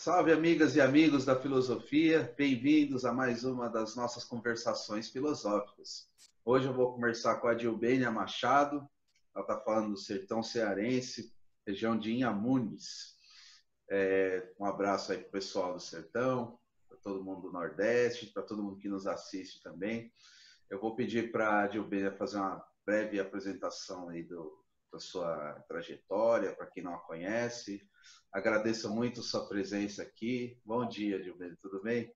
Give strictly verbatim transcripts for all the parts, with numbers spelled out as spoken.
Salve, amigas e amigos da filosofia, bem-vindos a mais uma das nossas conversações filosóficas. Hoje eu vou conversar com a Dilbênia Machado, ela está falando do sertão cearense, região de Inhamunes. É, um abraço aí para o pessoal do sertão, para todo mundo do Nordeste, para todo mundo que nos assiste também. Eu vou pedir para a Dilbênia fazer uma breve apresentação aí do, da sua trajetória, para quem não a conhece. Agradeço muito sua presença aqui. Bom dia, Dilbênia, tudo bem?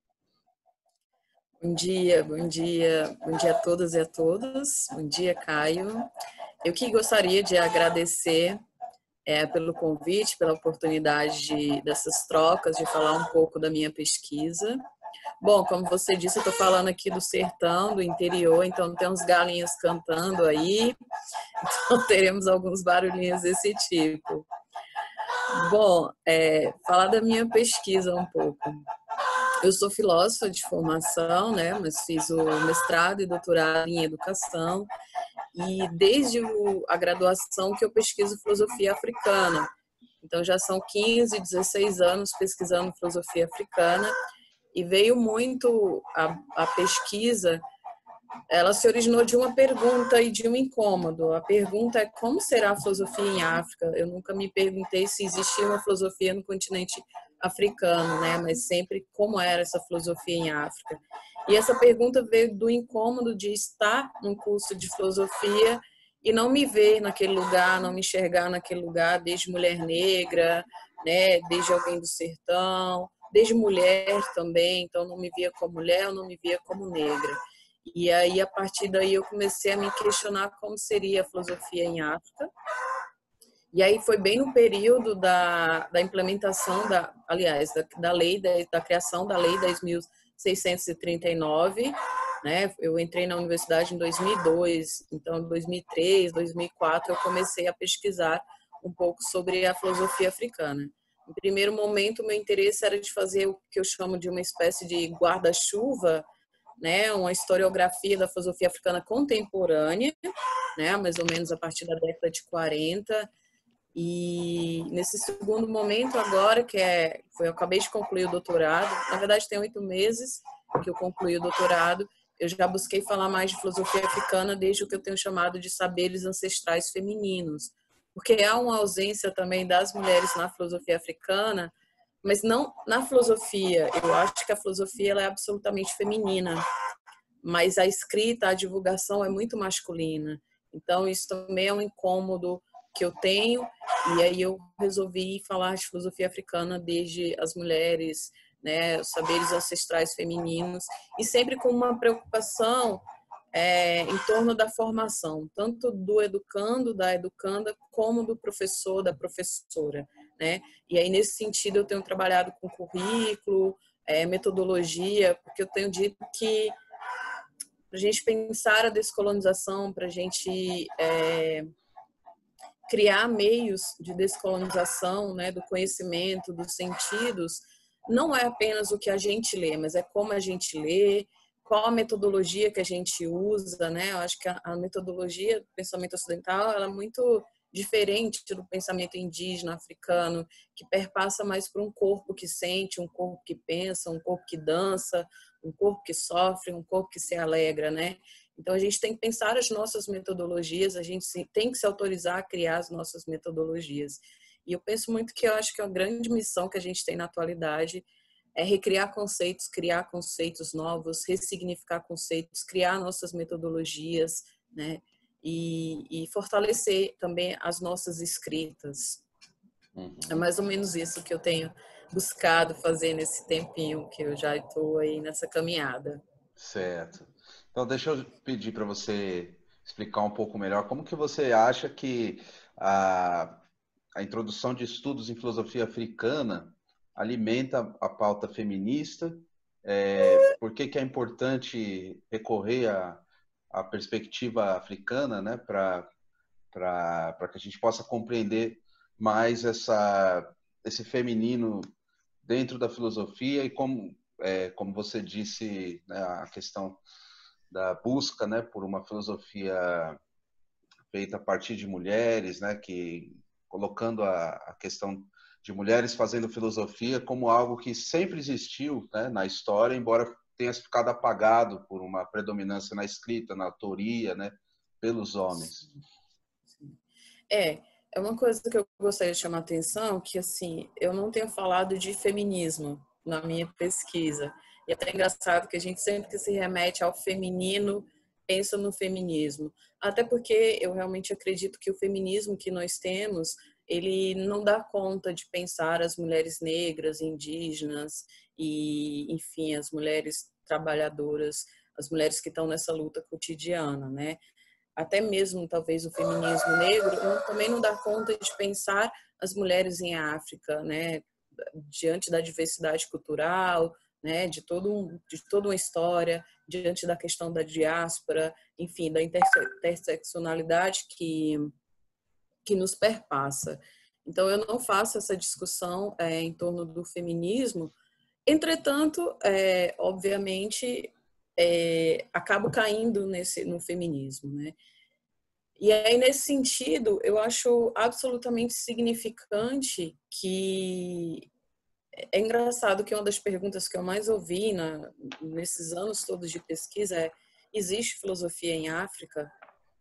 Bom dia, bom dia, bom dia a todas e a todos. Bom dia, Caio. Eu que gostaria de agradecer é, pelo convite, pela oportunidade de, dessas trocas, de falar um pouco da minha pesquisa. Bom, como você disse, eu estou falando aqui do sertão, do interior, então tem uns galinhos cantando aí, então teremos alguns barulhinhos desse tipo. Bom, é, falar da minha pesquisa um pouco. Eu sou filósofa de formação, né, mas fiz o mestrado e doutorado em educação e desde o, a graduação que eu pesquiso filosofia africana. Então já são quinze, dezesseis anos pesquisando filosofia africana e veio muito a, a pesquisa, ela se originou de uma pergunta e de um incômodo. A pergunta é como será a filosofia em África? Eu nunca me perguntei se existia uma filosofia no continente africano, né? Mas sempre como era essa filosofia em África. E essa pergunta veio do incômodo de estar num curso de filosofia e não me ver naquele lugar, não me enxergar naquele lugar, desde mulher negra, né? Desde alguém do sertão, desde mulher também. Então não me via como mulher, eu não me via como negra. E aí, a partir daí, eu comecei a me questionar como seria a filosofia em África. E aí foi bem no período da, da implementação, da, aliás, da, da lei, da, da criação da Lei dez mil seiscentos e trinta e nove, né? Eu entrei na universidade em dois mil e dois, então em dois mil e três, dois mil e quatro eu comecei a pesquisar um pouco sobre a filosofia africana. No primeiro momento, meu interesse era de fazer o que eu chamo de uma espécie de guarda-chuva, né, uma historiografia da filosofia africana contemporânea, né, mais ou menos a partir da década de quarenta. E nesse segundo momento agora, que é, foi, eu acabei de concluir o doutorado, na verdade tem oito meses que eu concluí o doutorado, eu já busquei falar mais de filosofia africana desde o que eu tenho chamado de saberes ancestrais femininos, porque há uma ausência também das mulheres na filosofia africana, mas não na filosofia. Eu acho que a filosofia ela é absolutamente feminina, mas a escrita, a divulgação é muito masculina. Então, isso também é um incômodo que eu tenho, e aí eu resolvi falar de filosofia africana desde as mulheres, né, os saberes ancestrais femininos, e sempre com uma preocupação é, em torno da formação, tanto do educando, da educanda, como do professor, da professora, né? E aí, nesse sentido, eu tenho trabalhado com currículo, é, metodologia, porque eu tenho dito que para a gente pensar a descolonização, para a gente é, criar meios de descolonização, né, do conhecimento, dos sentidos, não é apenas o que a gente lê, mas é como a gente lê, qual a metodologia que a gente usa, né? Eu acho que a, a metodologia do pensamento ocidental ela é muito diferente do pensamento indígena, africano, que perpassa mais por um corpo que sente, um corpo que pensa, um corpo que dança, um corpo que sofre, um corpo que se alegra, né? Então, a gente tem que pensar as nossas metodologias, a gente tem que se autorizar a criar as nossas metodologias. E eu penso muito que eu acho que a grande missão que a gente tem na atualidade é recriar conceitos, criar conceitos novos, ressignificar conceitos, criar nossas metodologias, né? E, e fortalecer também as nossas escritas. Uhum. É mais ou menos isso que eu tenho buscado fazer nesse tempinho que eu já estou aí nessa caminhada. Certo. Então, deixa eu pedir para você explicar um pouco melhor como que você acha que a, a introdução de estudos em filosofia africana alimenta a pauta feminista, é, por que que é importante recorrer à, à perspectiva africana, né, para para que a gente possa compreender mais essa, esse feminino dentro da filosofia e como, é, como você disse, né, a questão da busca, né, por uma filosofia feita a partir de mulheres, né, que colocando a, a questão de mulheres fazendo filosofia como algo que sempre existiu, né, na história, embora tenha ficado apagado por uma predominância na escrita, na autoria, né, pelos homens. É, é uma coisa que eu gostaria de chamar a atenção, que assim, eu não tenho falado de feminismo na minha pesquisa. E é até engraçado que a gente sempre que se remete ao feminino, pensa no feminismo. Até porque eu realmente acredito que o feminismo que nós temos, ele não dá conta de pensar as mulheres negras, indígenas e, enfim, as mulheres trabalhadoras, as mulheres que estão nessa luta cotidiana, né? Até mesmo talvez o feminismo negro não, também não dá conta de pensar as mulheres em África, né, diante da diversidade cultural, né, de todo um, de toda uma história, diante da questão da diáspora, enfim, da interseccionalidade que que nos perpassa. Então eu não faço essa discussão é, em torno do feminismo. Entretanto, é, obviamente, é, acabo caindo nesse no feminismo, né? E aí, nesse sentido, eu acho absolutamente significante que é engraçado que uma das perguntas que eu mais ouvi na, nesses anos todos de pesquisa é: existe filosofia em África?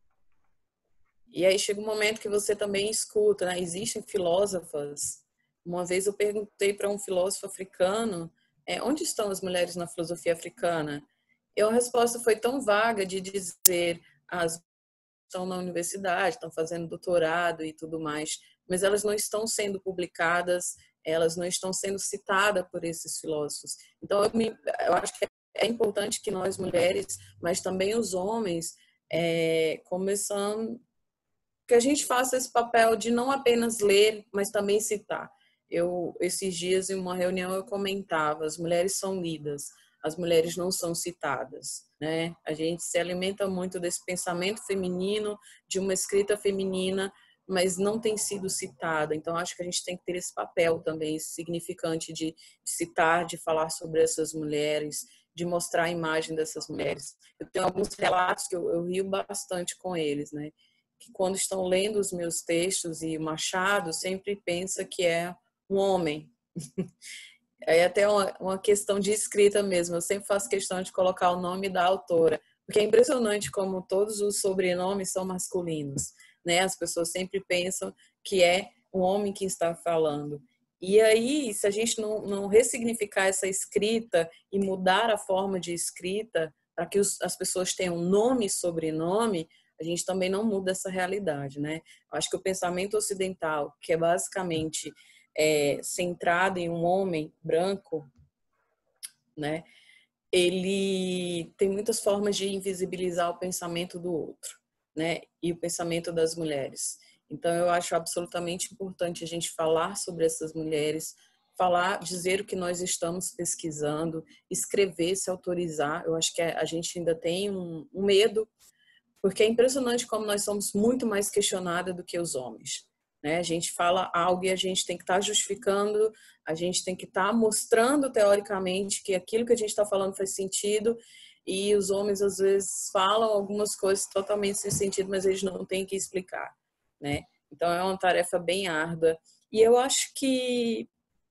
E aí chega um momento que você também escuta, né? Existem filósofas. Uma vez eu perguntei para um filósofo africano, é, onde estão as mulheres na filosofia africana? E a resposta foi tão vaga de dizer as estão na universidade, estão fazendo doutorado e tudo mais, mas elas não estão sendo publicadas, elas não estão sendo citadas por esses filósofos. Então, eu, me, eu acho que é importante que nós mulheres, mas também os homens, é, começam, que a gente faça esse papel de não apenas ler, mas também citar. Eu, esses dias, em uma reunião, eu comentava, as mulheres são lidas, as mulheres não são citadas, né? A gente se alimenta muito desse pensamento feminino, de uma escrita feminina, mas não tem sido citada. Então, acho que a gente tem que ter esse papel também, esse significante de, de citar, de falar sobre essas mulheres, de mostrar a imagem dessas mulheres. Eu tenho alguns relatos que eu, eu rio bastante com eles, né? Que quando estão lendo os meus textos, e o Machado sempre pensa que é um homem. É até uma, uma questão de escrita mesmo. Eu sempre faço questão de colocar o nome da autora, porque é impressionante como todos os sobrenomes são masculinos, né? As pessoas sempre pensam que é um homem que está falando. E aí, se a gente não, não ressignificar essa escrita e mudar a forma de escrita para que os, as pessoas tenham nome e sobrenome, a gente também não muda essa realidade, né? Eu acho que o pensamento ocidental, que é basicamente é, centrado em um homem branco, né? Ele tem muitas formas de invisibilizar o pensamento do outro, né? E o pensamento das mulheres. Então, eu acho absolutamente importante a gente falar sobre essas mulheres, falar, dizer o que nós estamos pesquisando, escrever, se autorizar. Eu acho que a gente ainda tem um, um medo, porque é impressionante como nós somos muito mais questionadas do que os homens. Né? A gente fala algo e a gente tem que estar tá justificando, a gente tem que estar tá mostrando teoricamente que aquilo que a gente está falando faz sentido, e os homens às vezes falam algumas coisas totalmente sem sentido, mas eles não têm que explicar. Né? Então é uma tarefa bem árdua. E eu acho que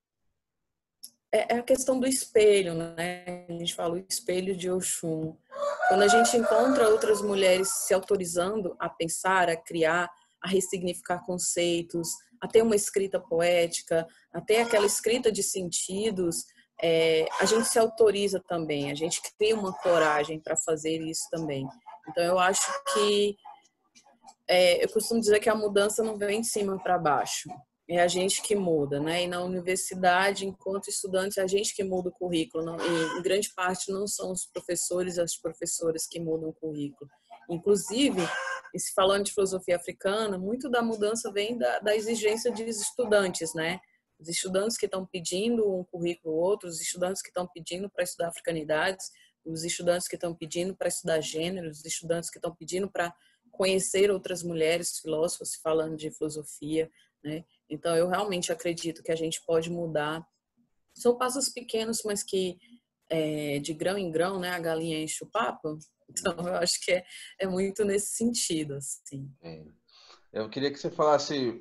é a questão do espelho, né? A gente fala o espelho de Oxum. Quando a gente encontra outras mulheres se autorizando a pensar, a criar, a ressignificar conceitos, a ter uma escrita poética, a ter aquela escrita de sentidos, é, a gente se autoriza também, a gente cria uma coragem para fazer isso também. Então, eu acho que, é, eu costumo dizer que a mudança não vem de cima para baixo, é a gente que muda, né? E na universidade, enquanto estudantes, é a gente que muda o currículo. Não, e em grande parte não são os professores e as professoras que mudam o currículo. Inclusive, e se falando de filosofia africana, muito da mudança vem da, da exigência dos estudantes, né? Os estudantes que estão pedindo um currículo outro, os estudantes que estão pedindo para estudar africanidades, os estudantes que estão pedindo para estudar gêneros, os estudantes que estão pedindo para conhecer outras mulheres filósofas falando de filosofia, né? Então, eu realmente acredito que a gente pode mudar. São passos pequenos, mas que é, de grão em grão, né, a galinha enche o papo. Então, eu acho que é, é muito nesse sentido, assim. É. Eu queria que você falasse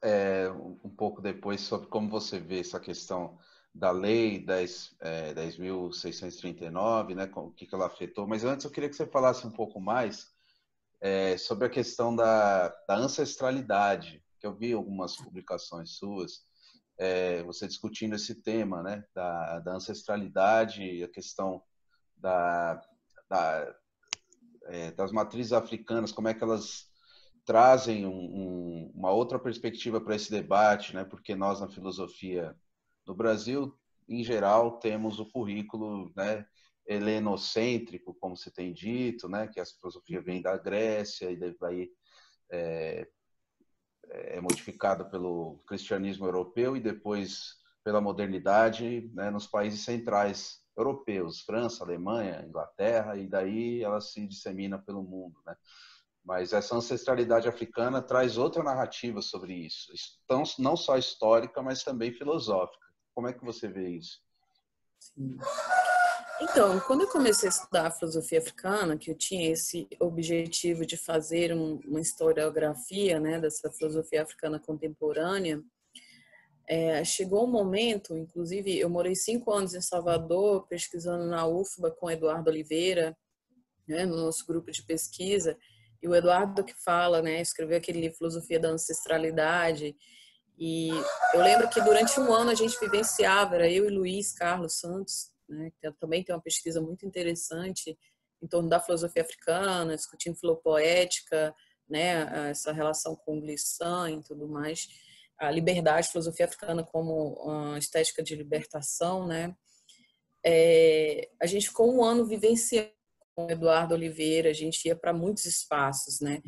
é, um pouco depois sobre como você vê essa questão da lei dez, é, dez mil seiscentos e trinta e nove, né, o que, que ela afetou. Mas antes eu queria que você falasse um pouco mais é, sobre a questão da, da ancestralidade, que eu vi algumas publicações suas, é, você discutindo esse tema, né, da, da ancestralidade, a questão da, da, é, das matrizes africanas, como é que elas trazem um, um, uma outra perspectiva para esse debate, né? Porque nós na filosofia do Brasil, em geral, temos o currículo, né, helenocêntrico, como se tem dito, né, que a filosofia vem da Grécia e daí é, é modificada pelo cristianismo europeu e depois pela modernidade, né, nos países centrais europeus, França, Alemanha, Inglaterra, e daí ela se dissemina pelo mundo, né? Mas essa ancestralidade africana traz outra narrativa sobre isso, então, não só histórica, mas também filosófica. Como é que você vê isso? Sim. Então, quando eu comecei a estudar a filosofia africana, que eu tinha esse objetivo de fazer um, uma historiografia, né, dessa filosofia africana contemporânea, é, chegou um momento, inclusive eu morei cinco anos em Salvador, pesquisando na U F B A com Eduardo Oliveira, né, no nosso grupo de pesquisa, e o Eduardo que fala, né, escreveu aquele livro Filosofia da Ancestralidade, e eu lembro que durante um ano a gente vivenciava, era eu e Luiz Carlos Santos, né, que também tem uma pesquisa muito interessante em torno da filosofia africana, discutindo filopoética, né, essa relação com o Glissant e tudo mais, a liberdade, a filosofia africana como uma estética de libertação, né. É, a gente ficou um ano vivenciando com o Eduardo Oliveira, a gente ia para muitos espaços, né?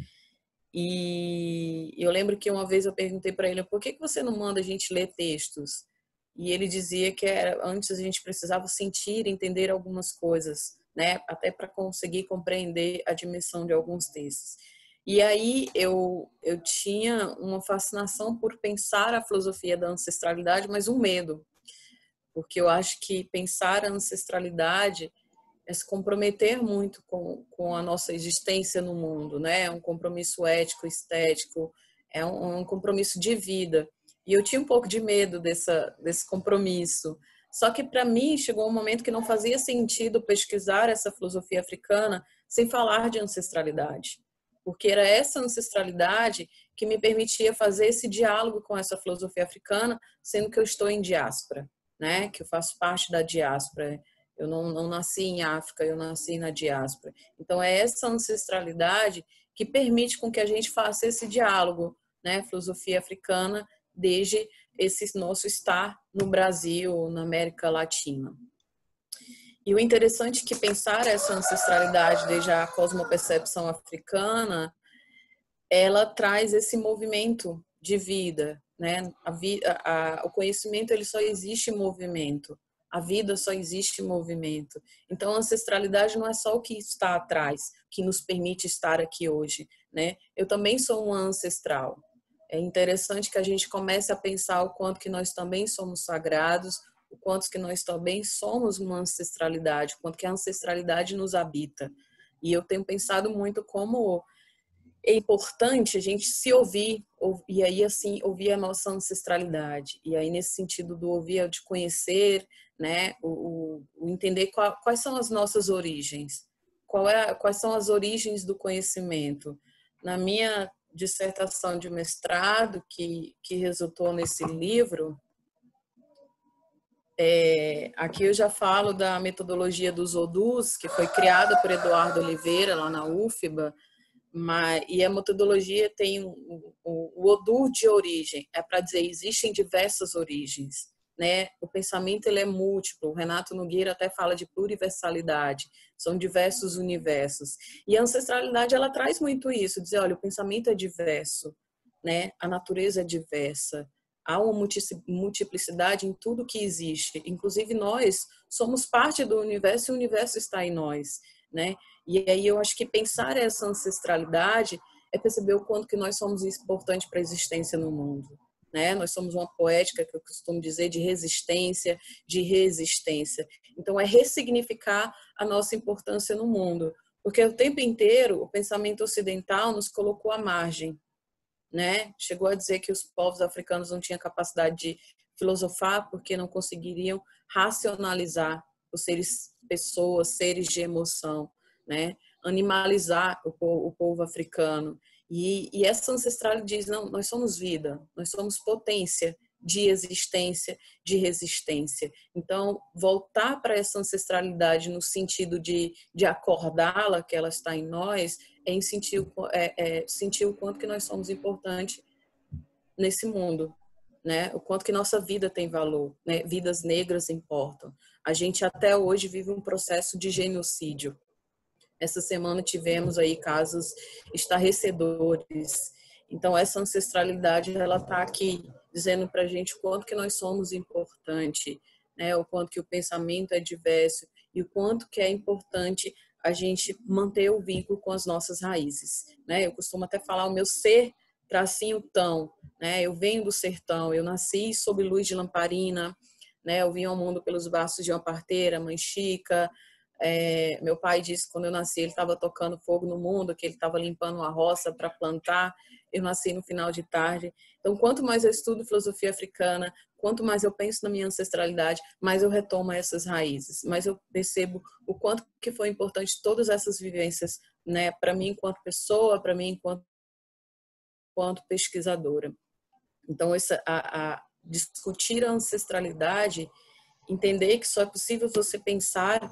E eu lembro que uma vez eu perguntei para ele, por que que você não manda a gente ler textos? E ele dizia que era, antes a gente precisava sentir, entender algumas coisas, né? Até para conseguir compreender a dimensão de alguns textos. E aí eu, eu tinha uma fascinação por pensar a filosofia da ancestralidade, mas um medo, porque eu acho que pensar a ancestralidade é se comprometer muito com, com a nossa existência no mundo, né? É um compromisso ético, estético, é um, um compromisso de vida. E eu tinha um pouco de medo dessa, desse compromisso. Só que para mim chegou um momento que não fazia sentido pesquisar essa filosofia africana sem falar de ancestralidade, porque era essa ancestralidade que me permitia fazer esse diálogo com essa filosofia africana, sendo que eu estou em diáspora, né? Que eu faço parte da diáspora. Eu não, não nasci em África, eu nasci na diáspora. Então, é essa ancestralidade que permite com que a gente faça esse diálogo, né? Filosofia africana, desde esse nosso estar no Brasil, na América Latina. E o interessante é que pensar essa ancestralidade desde a cosmopercepção africana, ela traz esse movimento de vida, né? A vida, a, o conhecimento ele só existe em movimento. A vida só existe em movimento. Então, a ancestralidade não é só o que está atrás, que nos permite estar aqui hoje, né? Eu também sou uma ancestral. É interessante que a gente comece a pensar o quanto que nós também somos sagrados, o quanto que nós também somos uma ancestralidade, o quanto que a ancestralidade nos habita. E eu tenho pensado muito como é importante a gente se ouvir, e aí assim, ouvir a nossa ancestralidade. E aí nesse sentido do ouvir, de conhecer, né, o, o entender qual, quais são as nossas origens, qual é, quais são as origens do conhecimento. Na minha dissertação de mestrado, que, que resultou nesse livro, é, aqui eu já falo da metodologia dos Odus, que foi criada por Eduardo Oliveira, lá na U F B A, mas, e a metodologia tem o, o, o Odu de origem, é para dizer, existem diversas origens, né? O pensamento ele é múltiplo, o Renato Nogueira até fala de pluriversalidade, são diversos universos. E a ancestralidade, ela traz muito isso, dizer, olha, o pensamento é diverso, né? A natureza é diversa, há uma multiplicidade em tudo que existe, inclusive nós somos parte do universo e o universo está em nós, né? E aí eu acho que pensar essa ancestralidade é perceber o quanto que nós somos importantes para a existência no mundo, né? Nós somos uma poética, que eu costumo dizer, de resistência, de resistência. Então é ressignificar a nossa importância no mundo, porque o tempo inteiro o pensamento ocidental nos colocou à margem, né? Chegou a dizer que os povos africanos não tinham capacidade de filosofar porque não conseguiriam racionalizar os seres, pessoas, seres de emoção, né? Animalizar o povo, o povo africano. E, e essa ancestralidade diz, não, nós somos vida, nós somos potência de existência, de resistência. Então, voltar para essa ancestralidade no sentido de, de acordá-la, que ela está em nós, é, em sentir, é, é sentir o quanto que nós somos importantes nesse mundo, né? O quanto que nossa vida tem valor, né? Vidas negras importam. A gente até hoje vive um processo de genocídio. Essa semana tivemos aí casos estarrecedores. Então, essa ancestralidade, ela está aqui dizendo para a gente o quanto que nós somos importante, né? O quanto que o pensamento é diverso e o quanto que é importante a gente manter o vínculo com as nossas raízes, né? Eu costumo até falar o meu ser tracinho tão, né? Eu venho do sertão, eu nasci sob luz de lamparina, né? Eu vim ao mundo pelos braços de uma parteira, mãe Chica. É, meu pai disse que quando eu nasci ele estava tocando fogo no mundo, que ele estava limpando uma roça para plantar. Eu nasci no final de tarde. Então, quanto mais eu estudo filosofia africana, quanto mais eu penso na minha ancestralidade, mais eu retomo essas raízes, mais eu percebo o quanto que foi importante todas essas vivências, né, para mim enquanto pessoa, para mim enquanto, enquanto pesquisadora. Então, essa, a, a discutir a ancestralidade, entender que só é possível você pensar,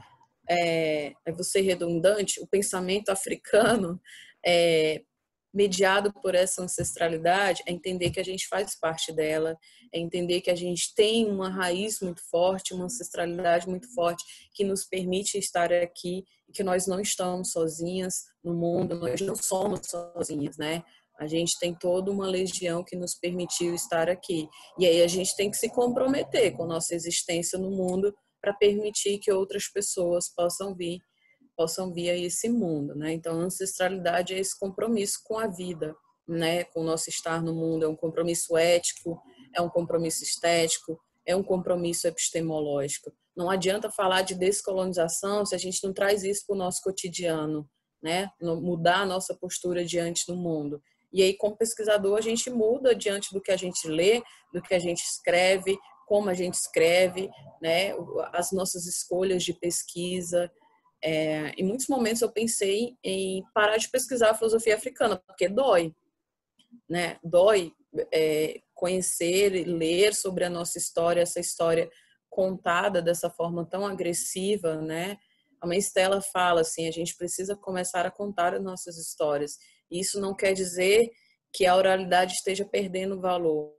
é, é você redundante, o pensamento africano é, mediado por essa ancestralidade, é entender que a gente faz parte dela, é entender que a gente tem uma raiz muito forte, uma ancestralidade muito forte que nos permite estar aqui e que nós não estamos sozinhas no mundo, nós não somos sozinhas, né? A gente tem toda uma legião que nos permitiu estar aqui. E aí a gente tem que se comprometer com a nossa existência no mundo para permitir que outras pessoas possam vir possam vir a esse mundo, né? Então, a ancestralidade é esse compromisso com a vida, né? Com o nosso estar no mundo, é um compromisso ético, é um compromisso estético, é um compromisso epistemológico. Não adianta falar de descolonização se a gente não traz isso para o nosso cotidiano, né? Mudar a nossa postura diante do mundo. E aí, como pesquisador, a gente muda diante do que a gente lê, do que a gente escreve, como a gente escreve, né? As nossas escolhas de pesquisa. É, em muitos momentos eu pensei em parar de pesquisar a filosofia africana, porque dói, né? Dói é, conhecer e ler sobre a nossa história, essa história contada dessa forma tão agressiva, né? A mãe Stella fala assim, a gente precisa começar a contar as nossas histórias. Isso não quer dizer que a oralidade esteja perdendo valor.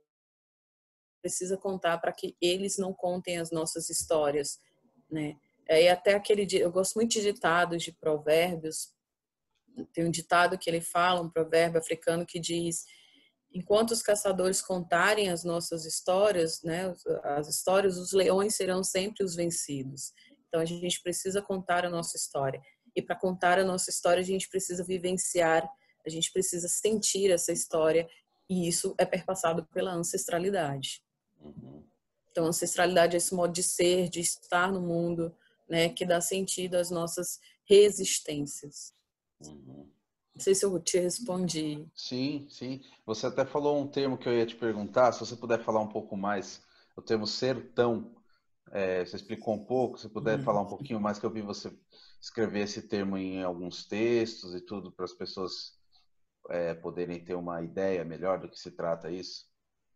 Precisa contar para que eles não contem as nossas histórias, né? E até aquele, eu gosto muito de ditados, de provérbios. Tem um ditado que ele fala, um provérbio africano que diz: enquanto os caçadores contarem as nossas histórias, né, as histórias, os leões serão sempre os vencidos. Então a gente precisa contar a nossa história. E para contar a nossa história, a gente precisa vivenciar, a gente precisa sentir essa história, e isso é perpassado pela ancestralidade. Uhum. Então, a ancestralidade é esse modo de ser, de estar no mundo, né, que dá sentido às nossas resistências. Uhum. Não sei se eu te respondi. Sim, sim. Você até falou um termo que eu ia te perguntar, se você puder falar um pouco mais, o termo sertão. É, você explicou um pouco, se puder falar um pouquinho mais, que eu vi você escrever esse termo em alguns textos e tudo, para as pessoas é, poderem ter uma ideia melhor do que se trata isso.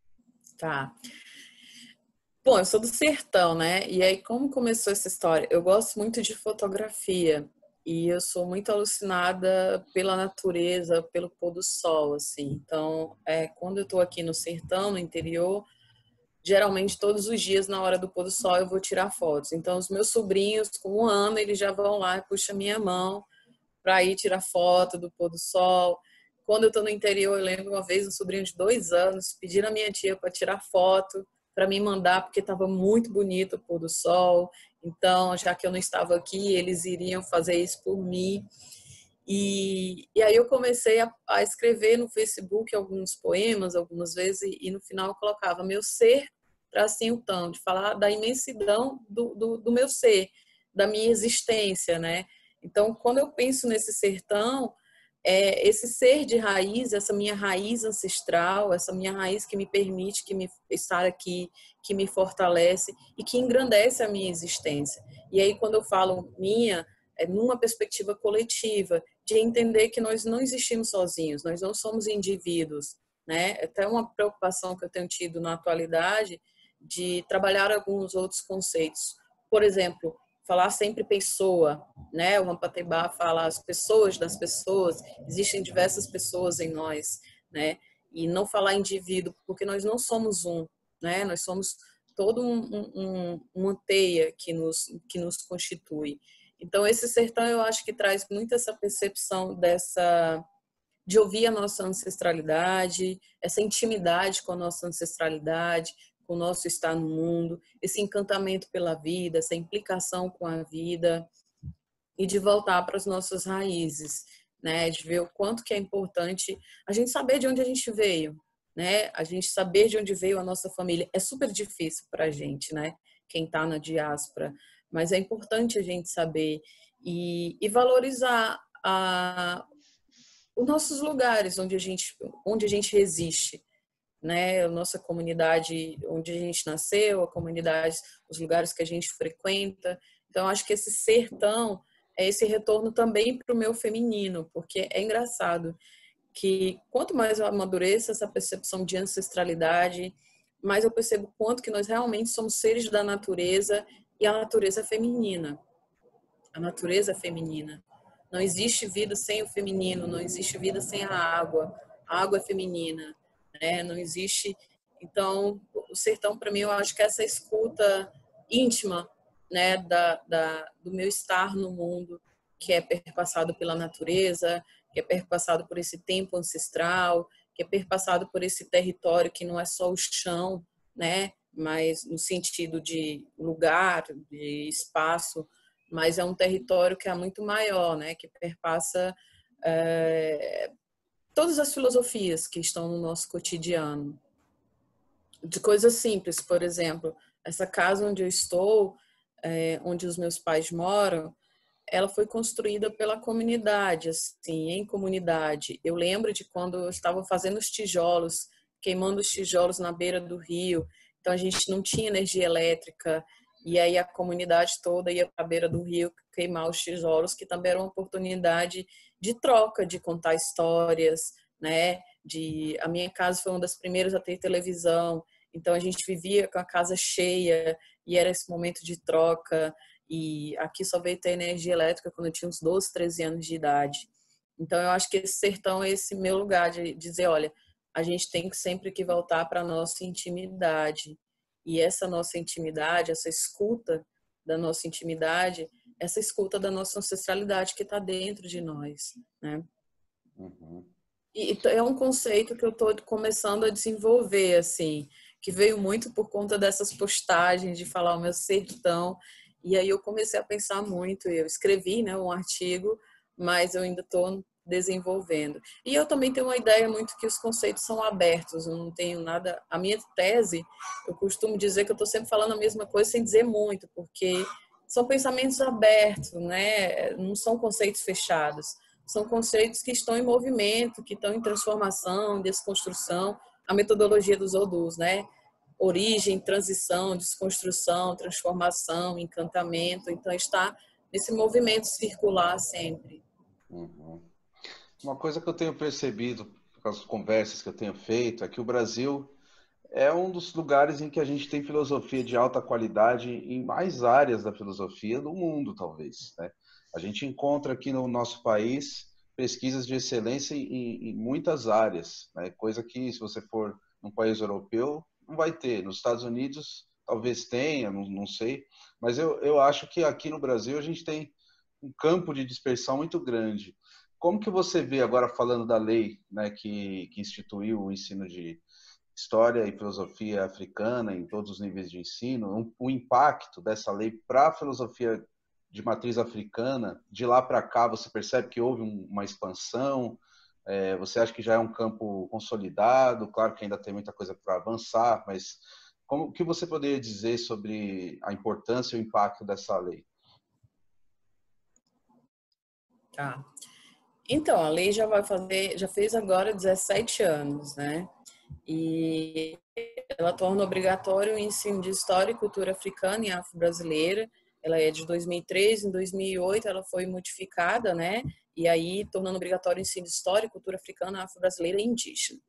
Tá. Bom, eu sou do sertão, né? E aí, como começou essa história? Eu gosto muito de fotografia e eu sou muito alucinada pela natureza, pelo pôr do sol, assim. Então, é, quando eu tô aqui no sertão, no interior, geralmente todos os dias, na hora do pôr do sol, eu vou tirar fotos. Então, os meus sobrinhos, com um ano, eles já vão lá e puxam minha mão para ir tirar foto do pôr do sol. Quando eu tô no interior, eu lembro uma vez um sobrinho de dois anos pedindo a minha tia para tirar foto, para me mandar, porque estava muito bonito o pôr do sol. Então, já que eu não estava aqui, eles iriam fazer isso por mim. E, e aí eu comecei a, a escrever no Facebook alguns poemas, algumas vezes, e, e no final eu colocava meu ser, tracinho tão, de falar da imensidão do, do, do meu ser, da minha existência, né? Então, quando eu penso nesse sertão, é esse ser de raiz, essa minha raiz ancestral, essa minha raiz que me permite que me estar aqui, que me fortalece e que engrandece a minha existência. E aí, quando eu falo minha, é numa perspectiva coletiva, de entender que nós não existimos sozinhos, nós não somos indivíduos, né? Até uma preocupação que eu tenho tido na atualidade de trabalhar alguns outros conceitos. Por exemplo, falar sempre pessoa, né? O Rampateba fala as pessoas das pessoas, existem diversas pessoas em nós, né? E não falar indivíduo, porque nós não somos um, né? Nós somos todo um, um, uma teia que nos, que nos constitui. Então, esse sertão eu acho que traz muito essa percepção dessa, de ouvir a nossa ancestralidade, essa intimidade com a nossa ancestralidade, com o nosso estar no mundo, esse encantamento pela vida, essa implicação com a vida e de voltar para as nossas raízes, né? De ver o quanto que é importante a gente saber de onde a gente veio, né? A gente saber de onde veio a nossa família. É super difícil para a gente, né? Quem está na diáspora, mas é importante a gente saber e, e valorizar a, os nossos lugares onde a gente, onde a gente resiste, né? A nossa comunidade onde a gente nasceu, a comunidade, os lugares que a gente frequenta. Então, acho que esse sertão é esse retorno também para o meu feminino, porque é engraçado que quanto mais eu amadureço essa percepção de ancestralidade, mais eu percebo quanto que nós realmente somos seres da natureza e a natureza é feminina. A natureza é feminina. Não existe vida sem o feminino, não existe vida sem a água. A água é feminina, né? Não existe. Então, o sertão para mim eu acho que é essa escuta íntima, né, da, da do meu estar no mundo, que é perpassado pela natureza, que é perpassado por esse tempo ancestral, que é perpassado por esse território que não é só o chão, né, mas no sentido de lugar, de espaço, mas é um território que é muito maior, né, que perpassa é, todas as filosofias que estão no nosso cotidiano. De coisas simples, por exemplo, essa casa onde eu estou, é, onde os meus pais moram, ela foi construída pela comunidade, assim, em comunidade. Eu lembro de quando eu estava fazendo os tijolos, queimando os tijolos na beira do rio. Então a gente não tinha energia elétrica e aí a comunidade toda ia para a beira do rio queimar os tijolos, que também era uma oportunidade de troca, de contar histórias, né? De a minha casa foi uma das primeiras a ter televisão. Então a gente vivia com a casa cheia e era esse momento de troca. E aqui só veio ter energia elétrica quando eu tinha uns doze, treze anos de idade. Então eu acho que esse sertão é esse meu lugar de dizer, olha, a gente tem que sempre que voltar para a nossa intimidade. E essa nossa intimidade, essa escuta da nossa intimidade, essa escuta da nossa ancestralidade que está dentro de nós, né? Uhum. E é um conceito que eu estou começando a desenvolver, assim, que veio muito por conta dessas postagens de falar o meu sertão. E aí eu comecei a pensar muito, eu escrevi, né, um artigo, mas eu ainda estou desenvolvendo. E eu também tenho uma ideia muito que os conceitos são abertos, eu não tenho nada... A minha tese, eu costumo dizer que eu estou sempre falando a mesma coisa sem dizer muito, porque são pensamentos abertos, né? Não são conceitos fechados. São conceitos que estão em movimento, que estão em transformação, desconstrução. A metodologia dos Odus, né? Origem, transição, desconstrução, transformação, encantamento. Então, está nesse movimento circular sempre. Uhum. Uma coisa que eu tenho percebido, com as conversas que eu tenho feito, é que o Brasil é um dos lugares em que a gente tem filosofia de alta qualidade em mais áreas da filosofia do mundo, talvez, né? A gente encontra aqui no nosso país pesquisas de excelência em, em muitas áreas, né? Coisa que, se você for num país europeu, não vai ter. Nos Estados Unidos, talvez tenha, não, não sei. Mas eu, eu acho que aqui no Brasil a gente tem um campo de dispersão muito grande. Como que você vê, agora falando da lei, né, que, que instituiu o ensino de história e filosofia africana em todos os níveis de ensino, um, o impacto dessa lei para a filosofia de matriz africana? De lá para cá, você percebe que houve um, uma expansão? É, você acha que já é um campo consolidado? Claro que ainda tem muita coisa para avançar, mas como o que você poderia dizer sobre a importância e o impacto dessa lei? Tá. Então, a lei já vai fazer, já fez agora dezessete anos, né? E ela torna obrigatório o ensino de história e cultura africana e afro-brasileira. Ela é de dois mil e três, em dois mil e oito ela foi modificada, né? E aí tornando obrigatório o ensino de história e cultura africana, afro-brasileira e indígena.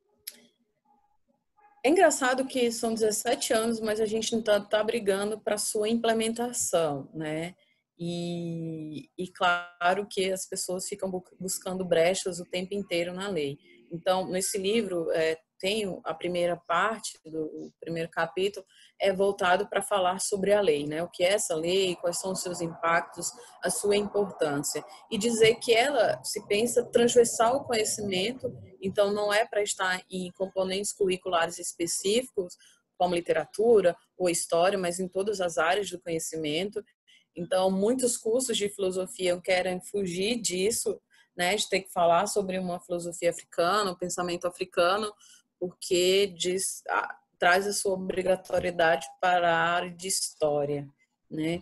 É engraçado que são dezessete anos, mas a gente não está tá brigando para sua implementação, né? E, e claro que as pessoas ficam buscando brechas o tempo inteiro na lei. Então, nesse livro, é, tem a primeira parte, do o primeiro capítulo, é voltado para falar sobre a lei, né? O que é essa lei, quais são os seus impactos, a sua importância. E dizer que ela se pensa transversal ao conhecimento, então não é para estar em componentes curriculares específicos, como literatura ou história, mas em todas as áreas do conhecimento. Então, muitos cursos de filosofia querem fugir disso, né, de ter que falar sobre uma filosofia africana, um pensamento africano, porque diz, ah, traz a sua obrigatoriedade para a área de história, né?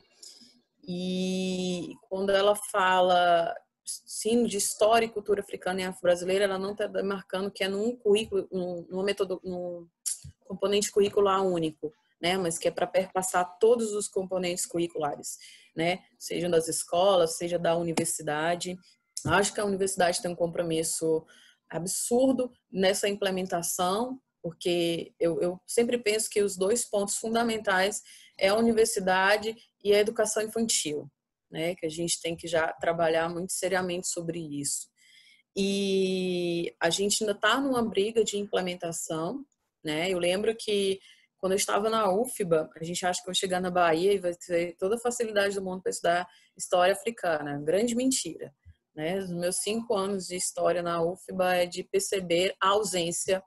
E quando ela fala, sim, de história e cultura africana e afro-brasileira, ela não está demarcando que é num currículo, num, num, metodo, num componente curricular único, né? Mas que é para perpassar todos os componentes curriculares, né? Seja das escolas, seja da universidade. Acho que a universidade tem um compromisso absurdo nessa implementação, porque eu, eu sempre penso que os dois pontos fundamentais é a universidade e a educação infantil, né? Que a gente tem que já trabalhar muito seriamente sobre isso. E a gente ainda está numa briga de implementação, né? Eu lembro que quando eu estava na U F B A, a gente acha que vai chegar na Bahia e vai ter toda a facilidade do mundo para estudar história africana. Grande mentira, né? Os meus cinco anos de história na U F B A é de perceber a ausência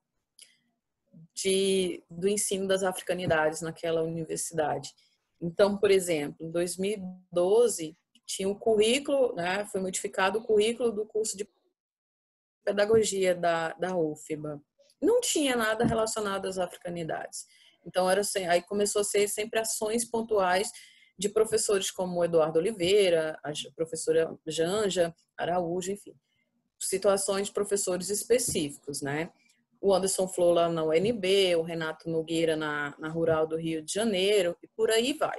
de, do ensino das africanidades naquela universidade. Então, por exemplo, em dois mil e doze, tinha um currículo, né? Foi modificado o currículo do curso de pedagogia da, da U F B A. Não tinha nada relacionado às africanidades. Então, era assim, aí começou a ser sempre ações pontuais de professores como o Eduardo Oliveira, a professora Janja Araújo, enfim. Situações de professores específicos, né? O Anderson Flor lá na U N B, o Renato Nogueira na, na Rural do Rio de Janeiro, e por aí vai.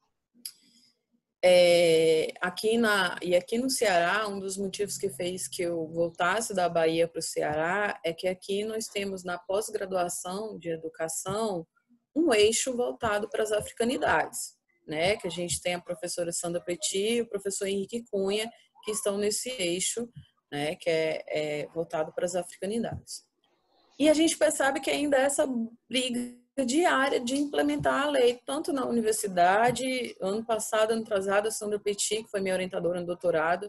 É, aqui na, e aqui no Ceará, um dos motivos que fez que eu voltasse da Bahia para o Ceará é que aqui nós temos na pós-graduação de educação um eixo voltado para as africanidades, né? Que a gente tem a professora Sandra Petit e o professor Henrique Cunha, que estão nesse eixo, né? Que é, é voltado para as africanidades. E a gente percebe que ainda essa briga diária de implementar a lei, tanto na universidade, ano passado, ano atrasado, a Sandra Petit, que foi minha orientadora no doutorado,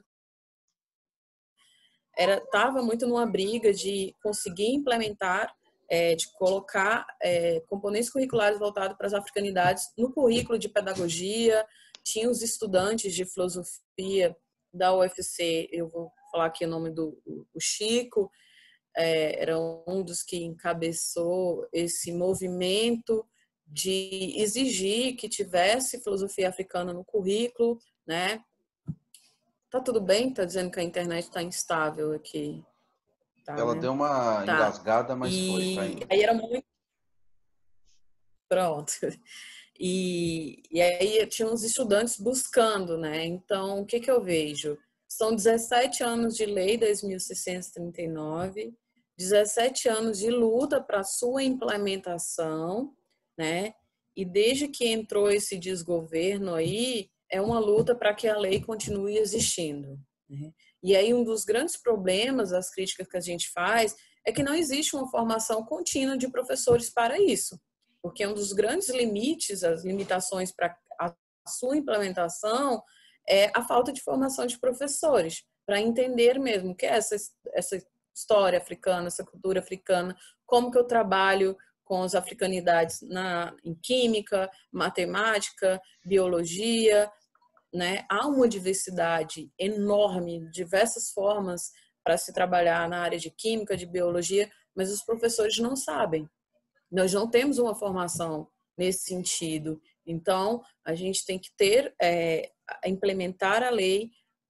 estava muito numa briga de conseguir implementar, é, de colocar é, componentes curriculares voltados para as africanidades no currículo de pedagogia. Tinha os estudantes de filosofia da U F C, eu vou falar aqui o nome do o Chico, É, era um dos que encabeçou esse movimento de exigir que tivesse filosofia africana no currículo, né? Tá tudo bem? Tá dizendo que a internet tá instável aqui, tá, Ela né? deu uma Tá. engasgada, mas foi, tá E indo. aí era muito pronto. E, e aí tinha uns estudantes buscando, né? Então, o que que eu vejo? São dezessete anos de lei, dois mil seiscentos e trinta e nove, dezessete anos de luta para sua implementação, né? E desde que entrou esse desgoverno aí, é uma luta para que a lei continue existindo, né? E aí um dos grandes problemas, as críticas que a gente faz, é que não existe uma formação contínua de professores para isso, porque um dos grandes limites, as limitações para a sua implementação é a falta de formação de professores, para entender mesmo o que é essa, essa história africana, essa cultura africana, como que eu trabalho com as africanidades na, em química, matemática, biologia, né? Há uma diversidade enorme, diversas formas para se trabalhar na área de química, de biologia, mas os professores não sabem. Nós não temos uma formação nesse sentido. Então, a gente tem que ter, é, implementar a lei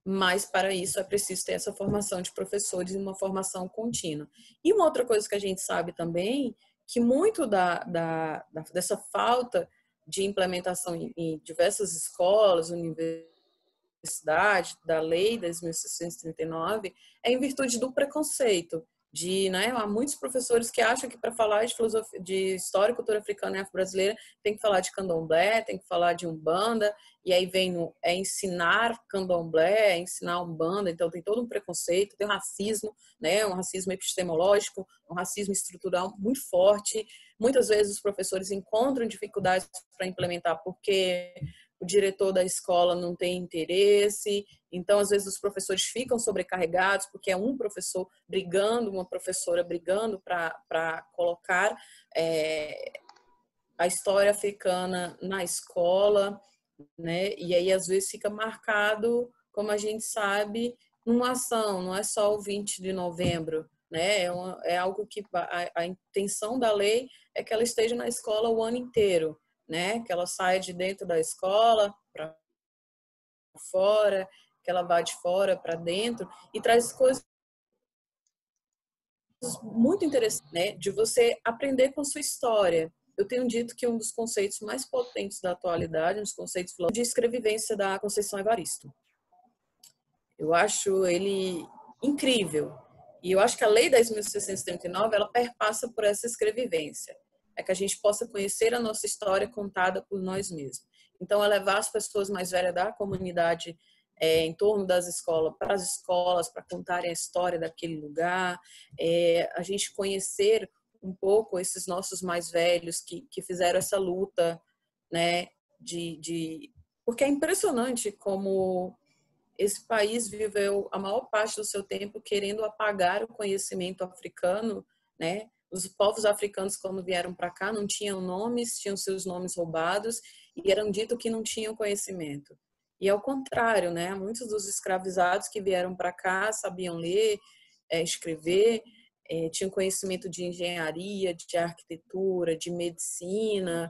mas para isso é preciso ter essa formação de professores e uma formação contínua. E uma outra coisa que a gente sabe também, que muito da, da, da dessa falta de implementação em, em diversas escolas, universidades, da lei dez mil seiscentos e trinta e nove, é em virtude do preconceito. De, né, há muitos professores que acham que para falar de filosofia, de história e cultura africana e afro-brasileira tem que falar de candomblé, tem que falar de umbanda, e aí vem no, é ensinar candomblé, é ensinar umbanda, então tem todo um preconceito, tem um racismo, né, um racismo epistemológico, um racismo estrutural muito forte. Muitas vezes os professores encontram dificuldades para implementar porque o diretor da escola não tem interesse, então às vezes os professores ficam sobrecarregados porque é um professor brigando, uma professora brigando para colocar é, a história africana na escola, né? E aí às vezes fica marcado, como a gente sabe, numa ação, não é só o vinte de novembro, né? É, uma, é algo que a, a intenção da lei é que ela esteja na escola o ano inteiro, né? Que ela saia de dentro da escola para fora, que ela vá de fora para dentro e traz coisas muito interessantes, né? De você aprender com sua história. Eu tenho dito que um dos conceitos mais potentes da atualidade, um dos conceitos de escrevivência da Conceição Evaristo. Eu acho ele incrível. E eu acho que a Lei dez mil seiscentos e trinta e nove, ela perpassa por essa escrevivência. É que a gente possa conhecer a nossa história contada por nós mesmos. Então, é levar as pessoas mais velhas da comunidade é, em torno das escolas, para as escolas, para contarem a história daquele lugar. É, a gente conhecer um pouco esses nossos mais velhos que, que fizeram essa luta, né? De, de... Porque é impressionante como esse país viveu a maior parte do seu tempo querendo apagar o conhecimento africano, né? Os povos africanos, quando vieram para cá, não tinham nomes, tinham seus nomes roubados e eram dito que não tinham conhecimento. E ao contrário, né? Muitos dos escravizados que vieram para cá sabiam ler, é, escrever, é, tinham conhecimento de engenharia, de arquitetura, de medicina,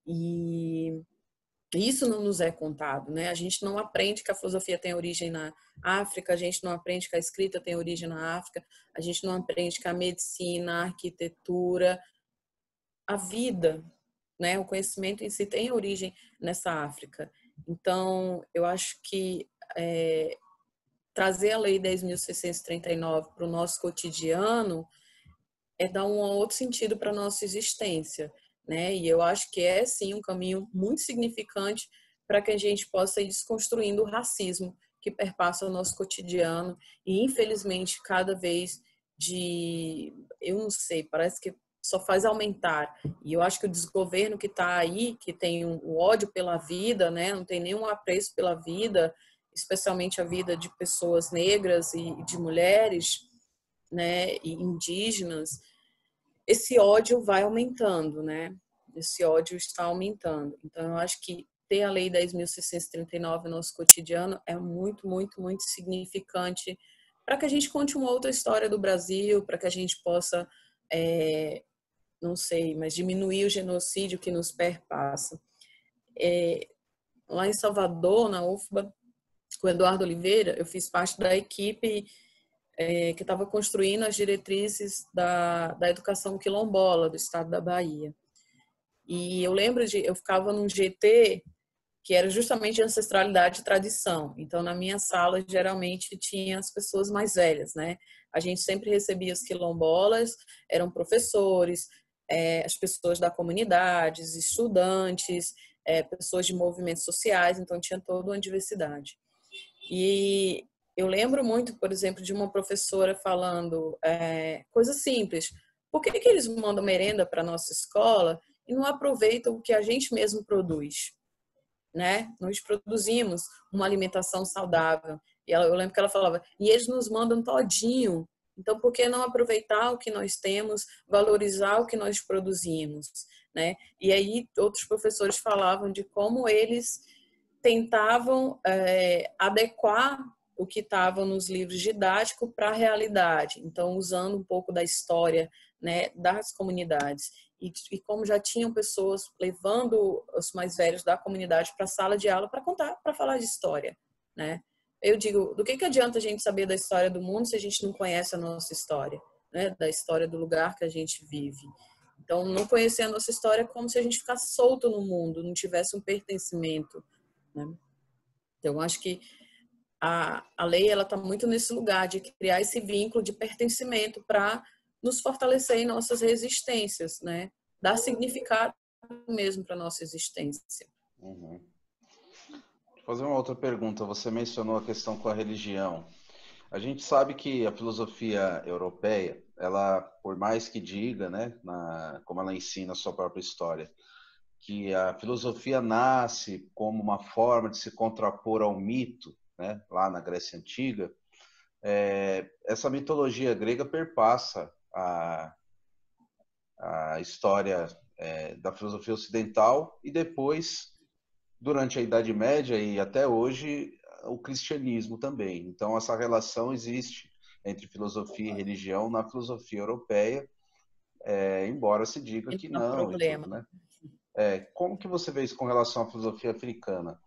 e isso não nos é contado, né? A gente não aprende que a filosofia tem origem na África, a gente não aprende que a escrita tem origem na África, a gente não aprende que a medicina, a arquitetura, a vida, né? O conhecimento em si tem origem nessa África. Então, eu acho que é, trazer a Lei dez mil seiscentos e trinta e nove para o nosso cotidiano é dar um outro sentido para a nossa existência, né? E eu acho que é, sim, um caminho muito significante para que a gente possa ir desconstruindo o racismo que perpassa o nosso cotidiano e, infelizmente, cada vez de... Eu não sei, parece que só faz aumentar. E eu acho que o desgoverno que está aí, que tem o ódio pela vida, né? Não tem nenhum apreço pela vida, especialmente a vida de pessoas negras e de mulheres, né, e indígenas, esse ódio vai aumentando, né? Esse ódio está aumentando. Então, eu acho que ter a Lei dez mil seiscentos e trinta e nove no nosso cotidiano é muito, muito, muito significante para que a gente conte uma outra história do Brasil, para que a gente possa, é, não sei, mas diminuir o genocídio que nos perpassa. É, lá em Salvador, na U F B A, com o Eduardo Oliveira, eu fiz parte da equipe É, que estava construindo as diretrizes da, da educação quilombola do estado da Bahia. E eu lembro de, eu ficava num G T que era justamente de ancestralidade e tradição. Então, na minha sala, geralmente, tinha as pessoas mais velhas, né? A gente sempre recebia os quilombolas, eram professores, é, as pessoas da comunidade, estudantes, é, pessoas de movimentos sociais, então tinha toda uma diversidade. E eu lembro muito, por exemplo, de uma professora falando é, coisas simples. Por que, que eles mandam merenda para a nossa escola e não aproveitam o que a gente mesmo produz? Né? Nós produzimos uma alimentação saudável. E ela, eu lembro que ela falava, e eles nos mandam todinho. Então, por que não aproveitar o que nós temos, valorizar o que nós produzimos? Né? E aí, outros professores falavam de como eles tentavam é, adequar o que estava nos livros didáticos para a realidade. Então, usando um pouco da história, né, das comunidades. E, e como já tinham pessoas levando os mais velhos da comunidade para a sala de aula para contar, para falar de história, né? eu digo, do que que adianta a gente saber da história do mundo se a gente não conhece a nossa história, né? Da história do lugar que a gente vive. Então, não conhecer a nossa história é como se a gente ficasse solto no mundo, não tivesse um pertencimento, né? Então, eu acho que a, a lei ela está muito nesse lugar de criar esse vínculo de pertencimento para nos fortalecer em nossas resistências, né? Dar significado mesmo para a nossa existência. Uhum. Vou fazer uma outra pergunta. Você mencionou a questão com a religião. A gente sabe que a filosofia europeia, ela, por mais que diga, né, na, como ela ensina a sua própria história, que a filosofia nasce como uma forma de se contrapor ao mito, né, lá na Grécia Antiga, é, essa mitologia grega perpassa a, a história é, da filosofia ocidental e depois, durante a Idade Média e até hoje, o cristianismo também. Então, essa relação existe entre filosofia e religião na filosofia europeia, é, embora se diga E que não é um não e problema. tudo, né? É, como que você vê isso com relação à filosofia africana?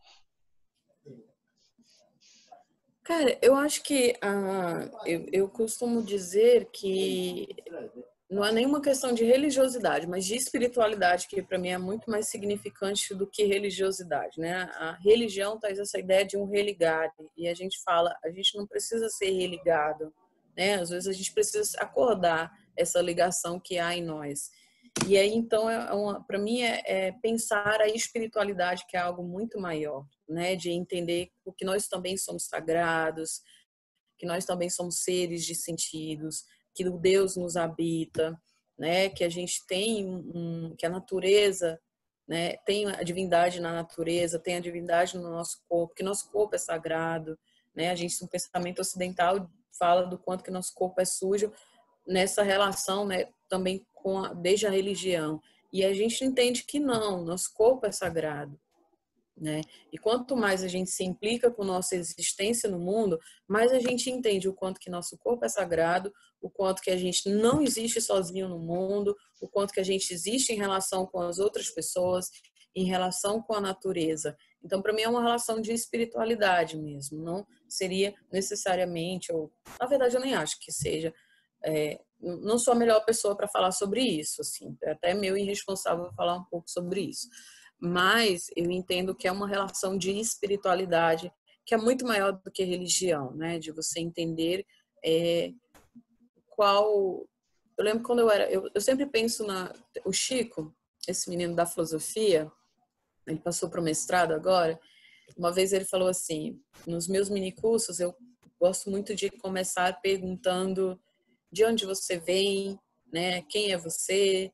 Cara, eu acho que ah, eu, eu costumo dizer que não é nenhuma questão de religiosidade, mas de espiritualidade, que para mim é muito mais significante do que religiosidade, né? A religião traz essa ideia de um religar, e a gente fala, a gente não precisa ser religado, né? Às vezes a gente precisa acordar essa ligação que há em nós. E aí, então, é para mim, é, é pensar a espiritualidade, que é algo muito maior, né? De entender que nós também somos sagrados, que nós também somos seres de sentidos, que o Deus nos habita, né? Que a gente tem um, que a natureza, né? Tem a divindade na natureza, tem a divindade no nosso corpo, que nosso corpo é sagrado, né? A gente, no pensamento ocidental, fala do quanto que nosso corpo é sujo nessa relação, né? Também com a, desde a religião. E a gente entende que não, nosso corpo é sagrado, né? E quanto mais a gente se implica com nossa existência no mundo, mais a gente entende o quanto que nosso corpo é sagrado, o quanto que a gente não existe sozinho no mundo, o quanto que a gente existe em relação com as outras pessoas, em relação com a natureza. Então, para mim é uma relação de espiritualidade mesmo, não seria necessariamente, ou na verdade eu nem acho que seja, é, não sou a melhor pessoa para falar sobre isso, assim, é até meio irresponsável falar um pouco sobre isso. Mas eu entendo que é uma relação de espiritualidade que é muito maior do que religião, né? De você entender é, qual... Eu lembro quando eu era... Eu, eu sempre penso na... O Chico, esse menino da filosofia, ele passou para o mestrado agora, uma vez ele falou assim, nos meus minicursos eu gosto muito de começar perguntando de onde você vem, né? Quem é você?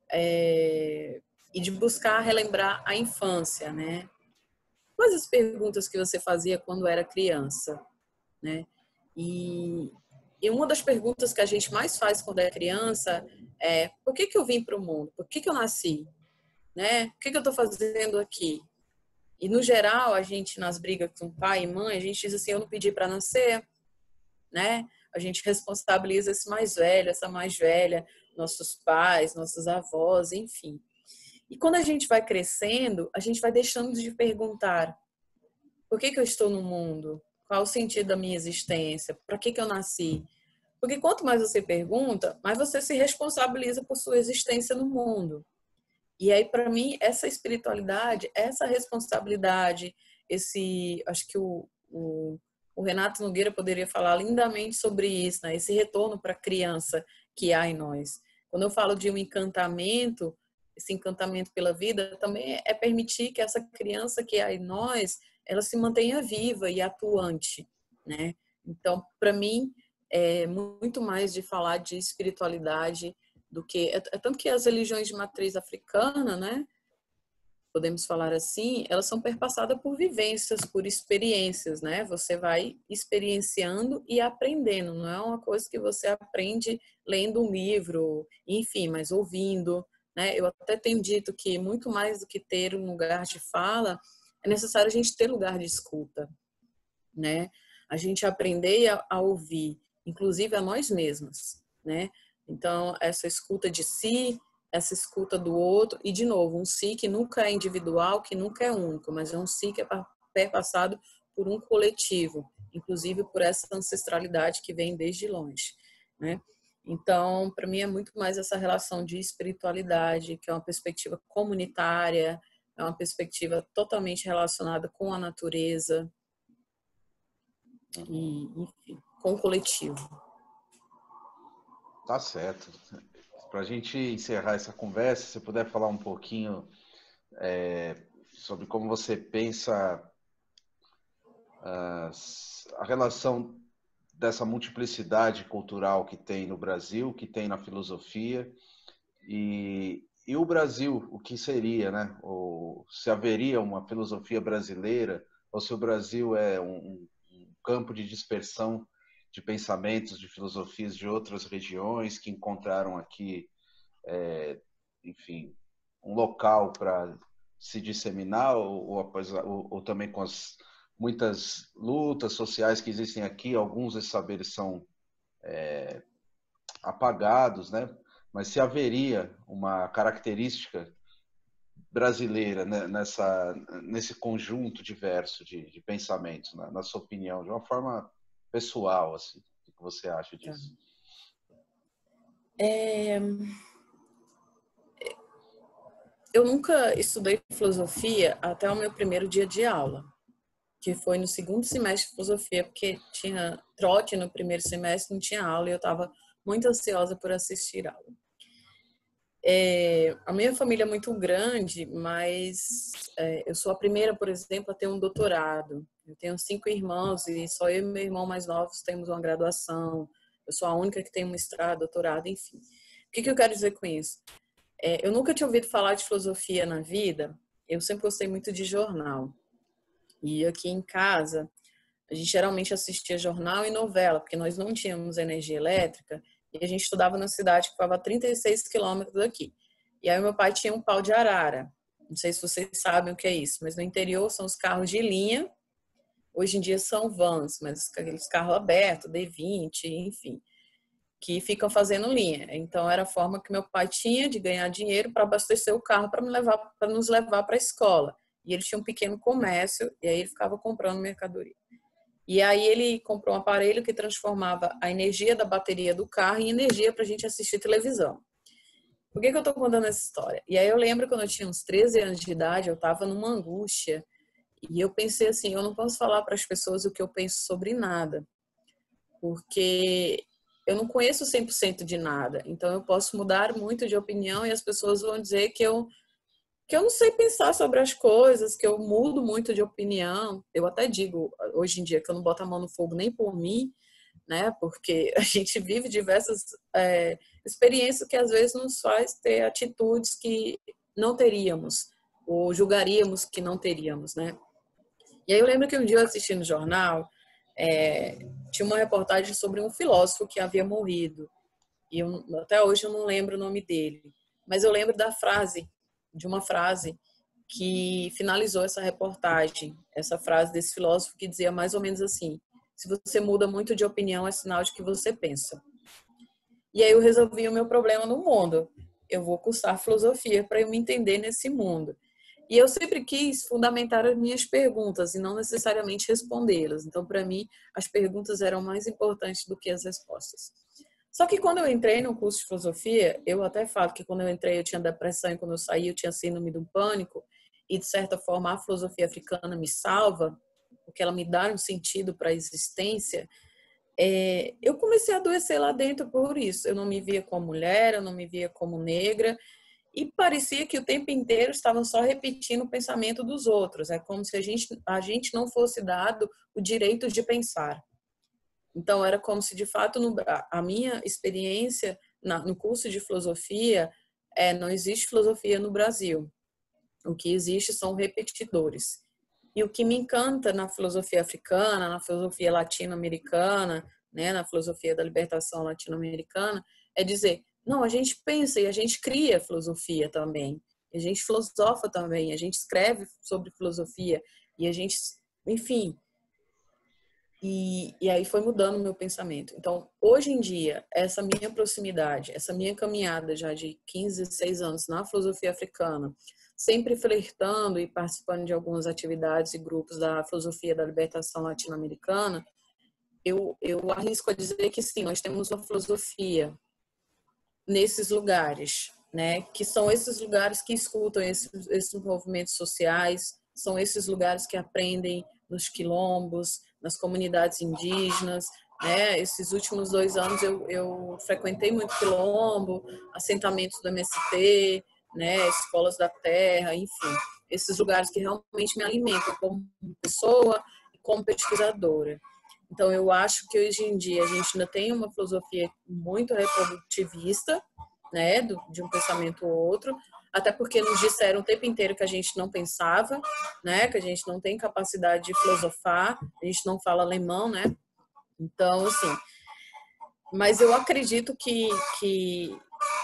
É... E de buscar relembrar a infância, né? Quais as perguntas que você fazia quando era criança, né? E, e uma das perguntas que a gente mais faz quando é criança é: por que que eu vim para o mundo? Por que que eu nasci? Né? O que que eu estou fazendo aqui? E no geral, a gente nas brigas com pai e mãe, a gente diz assim: eu não pedi para nascer, né? A gente responsabiliza esse mais velho, essa mais velha, nossos pais, nossos avós, enfim. E quando a gente vai crescendo, a gente vai deixando de perguntar: por que que eu estou no mundo? Qual o sentido da minha existência? Para que que eu nasci? Porque quanto mais você pergunta, mais você se responsabiliza por sua existência no mundo. E aí, para mim, essa espiritualidade, essa responsabilidade, esse, acho que o, o, o Renato Nogueira poderia falar lindamente sobre isso, né? Esse retorno para a criança que há em nós. Quando eu falo de um encantamento, esse encantamento pela vida, também é permitir que essa criança que há em nós, ela se mantenha viva e atuante, né? Então, para mim, é muito mais de falar de espiritualidade do que... É, é tanto que as religiões de matriz africana, né? Podemos falar assim, elas são perpassadas por vivências, por experiências, né? Você vai experienciando e aprendendo, não é uma coisa que você aprende lendo um livro, enfim, mas ouvindo, né? Eu até tenho dito que muito mais do que ter um lugar de fala, é necessário a gente ter lugar de escuta, né? A gente aprender a, a ouvir, inclusive a nós mesmas, né? Então, essa escuta de si, essa escuta do outro, e de novo, um si que nunca é individual, que nunca é único, mas é um si que é perpassado por um coletivo. inclusive por essa ancestralidade que vem desde longe, né? Então, para mim é muito mais essa relação de espiritualidade, que é uma perspectiva comunitária, é uma perspectiva totalmente relacionada com a natureza e, enfim, com o coletivo. Tá certo. Para a gente encerrar essa conversa, se você puder falar um pouquinho é, sobre como você pensa uh, a relação dessa multiplicidade cultural que tem no Brasil, que tem na filosofia, e, e o Brasil, o que seria, né? Ou se haveria uma filosofia brasileira, ou se o Brasil é um, um campo de dispersão de pensamentos, de filosofias de outras regiões que encontraram aqui, é, enfim, um local para se disseminar, ou, ou, ou, ou também com as muitas lutas sociais que existem aqui, alguns desses saberes são é, apagados, né? Mas se haveria uma característica brasileira, né, nessa, nesse conjunto diverso de, de pensamentos, né, na sua opinião, de uma forma pessoal, assim, o que você acha disso? É... Eu nunca estudei filosofia até o meu primeiro dia de aula, que foi no segundo semestre de filosofia, porque tinha trote no primeiro semestre, não tinha aula e eu estava muito ansiosa por assistir a aula. É, a minha família é muito grande, mas é, eu sou a primeira, por exemplo, a ter um doutorado. Eu tenho cinco irmãos e só eu e meu irmão mais novos temos uma graduação. Eu sou a única que tem um mestrado, doutorado, enfim. O que, que eu quero dizer com isso? É, eu nunca tinha ouvido falar de filosofia na vida. Eu sempre gostei muito de jornal. E aqui em casa, a gente geralmente assistia jornal e novela, porque nós não tínhamos energia elétrica. E a gente estudava na cidade que ficava a trinta e seis quilômetros daqui. E aí meu pai tinha um pau de arara. Não sei se vocês sabem o que é isso, mas no interior são os carros de linha. Hoje em dia são vans, mas aqueles carros abertos, D vinte, enfim, que ficam fazendo linha. Então era a forma que meu pai tinha de ganhar dinheiro para abastecer o carro para me levar, para nos levar para a escola. E ele tinha um pequeno comércio e aí ele ficava comprando mercadoria. E aí ele comprou um aparelho que transformava a energia da bateria do carro em energia para a gente assistir televisão. Por que que eu estou contando essa história? E aí eu lembro quando eu tinha uns treze anos de idade, eu estava numa angústia e eu pensei assim, eu não posso falar para as pessoas o que eu penso sobre nada, porque eu não conheço cem por cento de nada. Então eu posso mudar muito de opinião e as pessoas vão dizer que eu que eu não sei pensar sobre as coisas, que eu mudo muito de opinião. Eu até digo, hoje em dia, que eu não boto a mão no fogo nem por mim, né? Porque a gente vive diversas é, experiências que às vezes nos faz ter atitudes que não teríamos, ou julgaríamos que não teríamos, né? E aí eu lembro que um dia eu assisti no jornal, é, tinha uma reportagem sobre um filósofo que havia morrido. E eu, até hoje eu não lembro o nome dele. Mas eu lembro da frase, de uma frase que finalizou essa reportagem, essa frase desse filósofo que dizia mais ou menos assim: se você muda muito de opinião, é sinal de que você pensa. E aí eu resolvi o meu problema no mundo. Eu vou cursar filosofia para eu me entender nesse mundo. E eu sempre quis fundamentar as minhas perguntas e não necessariamente respondê-las. Então, para mim, as perguntas eram mais importantes do que as respostas. Só que quando eu entrei no curso de filosofia, eu até falo que quando eu entrei eu tinha depressão e quando eu saí eu tinha síndrome do pânico e de certa forma a filosofia africana me salva, porque ela me dá um sentido para a existência. É, eu comecei a adoecer lá dentro por isso. Eu não me via como mulher, eu não me via como negra e parecia que o tempo inteiro estavam só repetindo o pensamento dos outros. É como se a gente, a gente não fosse dado o direito de pensar. Então, era como se, de fato, no, a minha experiência na, no curso de filosofia, é, não existe filosofia no Brasil. O que existe são repetidores. E o que me encanta na filosofia africana, na filosofia latino-americana, né, na filosofia da libertação latino-americana, é dizer, não, a gente pensa e a gente cria filosofia também. A gente filosofa também, a gente escreve sobre filosofia e a gente, enfim... E, e aí foi mudando o meu pensamento. Então, hoje em dia, essa minha proximidade, essa minha caminhada já de quinze, dezesseis anos na filosofia africana, sempre flertando e participando de algumas atividades e grupos da filosofia da libertação latino-americana, eu, eu arrisco a dizer que sim, nós temos uma filosofia nesses lugares, né? Que são esses lugares que escutam esses, esses movimentos sociais, são esses lugares que aprendem nos quilombos, nas comunidades indígenas, né? Esses últimos dois anos eu, eu frequentei muito quilombo, assentamentos do M S T, né? Escolas da terra, enfim, esses lugares que realmente me alimentam como pessoa e como pesquisadora. Então, eu acho que hoje em dia a gente ainda tem uma filosofia muito reprodutivista, né, de um pensamento ou outro, até porque nos disseram o tempo inteiro que a gente não pensava, né, que a gente não tem capacidade de filosofar, a gente não fala alemão, né? Então, assim, mas eu acredito que, que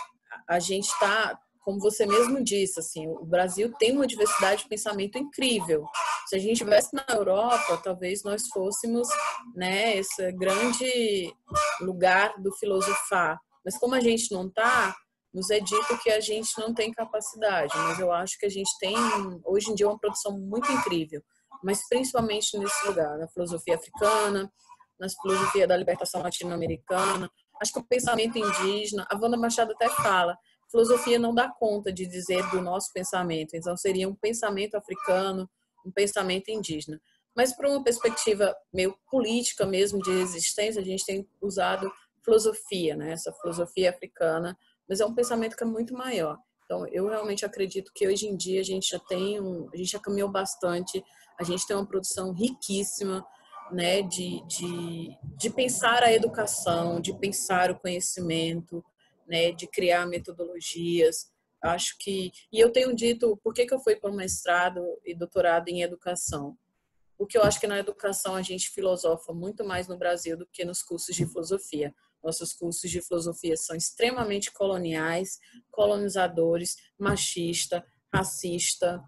a gente está, como você mesmo disse, assim, o Brasil tem uma diversidade de pensamento incrível. Se a gente estivesse na Europa, talvez nós fôssemos, né, esse grande lugar do filosofar. Mas como a gente não está, nos é dito que a gente não tem capacidade. Mas eu acho que a gente tem, hoje em dia, uma produção muito incrível. Mas principalmente nesse lugar, na filosofia africana, na filosofia da libertação latino-americana. Acho que o pensamento indígena, a Wanda Machado até fala, filosofia não dá conta de dizer do nosso pensamento, então seria um pensamento africano, um pensamento indígena. Mas para uma perspectiva meio política mesmo, de resistência, a gente tem usado filosofia, né? Essa filosofia africana, mas é um pensamento que é muito maior. Então, eu realmente acredito que hoje em dia a gente já tem, um, a gente já caminhou bastante, a gente tem uma produção riquíssima, né, de, de, de pensar a educação, de pensar o conhecimento, né, de criar metodologias. Acho que, e eu tenho dito, por que que eu fui para o mestrado e doutorado em educação? Porque eu acho que na educação a gente filosofa muito mais no Brasil do que nos cursos de filosofia. Nossos cursos de filosofia são extremamente coloniais, colonizadores, machista, racista,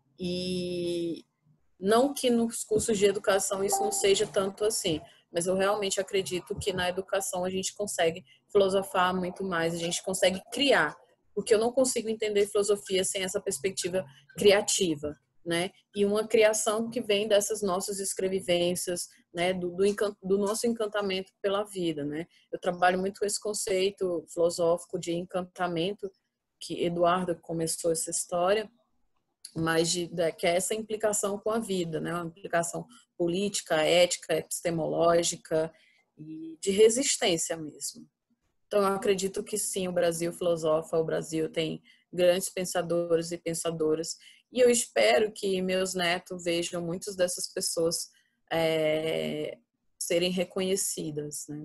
e não que nos cursos de educação isso não seja tanto assim, mas eu realmente acredito que na educação a gente consegue filosofar muito mais, a gente consegue criar, porque eu não consigo entender filosofia sem essa perspectiva criativa, né? E uma criação que vem dessas nossas escrevivências, né? Do, do, encanto, do nosso encantamento pela vida, né? Eu trabalho muito com esse conceito filosófico de encantamento, que Eduardo começou essa história, mas de, de, que é essa implicação com a vida, né? Uma implicação política, ética, epistemológica e de resistência mesmo. Então, eu acredito que sim, o Brasil filosofa, o Brasil tem grandes pensadores e pensadoras, e eu espero que meus netos vejam muitas dessas pessoas é, serem reconhecidas, né?